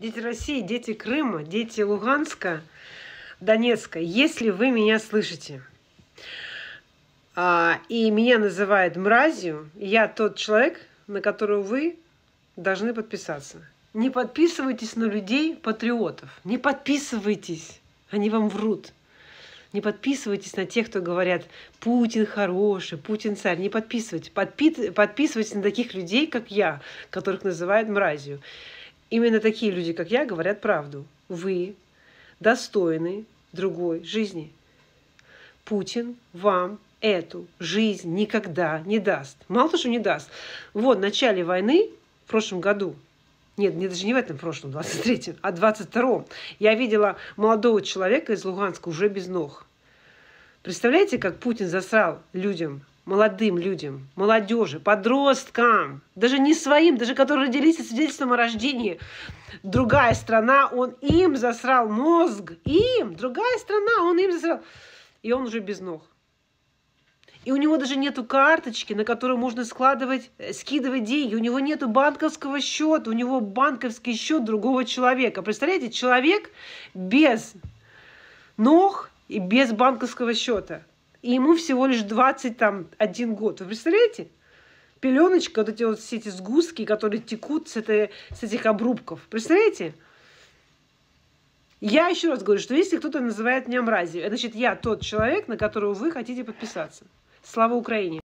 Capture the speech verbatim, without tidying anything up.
Дети России, дети Крыма, дети Луганска, Донецка, если вы меня слышите, а, и меня называют мразью, я тот человек, на которого вы должны подписаться. Не подписывайтесь на людей-патриотов. Не подписывайтесь. Они вам врут. Не подписывайтесь на тех, кто говорят, Путин хороший, Путин царь. Не подписывайтесь. Подпи- подписывайтесь на таких людей, как я, которых называют мразью. Именно такие люди, как я, говорят правду. Вы достойны другой жизни. Путин вам эту жизнь никогда не даст. Мало того, что не даст. Вот в начале войны, в прошлом году, нет, не даже не в этом прошлом, двадцать третьем, а двадцать втором, я видела молодого человека из Луганска уже без ног. Представляете, как Путин засрал людям, молодым людям, молодежи, подросткам, даже не своим, даже которые родились со свидетельством о рождении. Другая страна, он им засрал мозг, им, другая страна, он им засрал. И он уже без ног. И у него даже нету карточки, на которую можно складывать, скидывать деньги. У него нету банковского счета, у него банковский счет другого человека. Представляете, человек без ног и без банковского счета. И ему всего лишь двадцать один год. Вы представляете? Пеленочка, вот эти вот все эти сгустки, которые текут с, этой, с этих обрубков. Представляете? Я еще раз говорю, что если кто-то называет меня мразью, значит, я тот человек, на которого вы хотите подписаться. Слава Украине!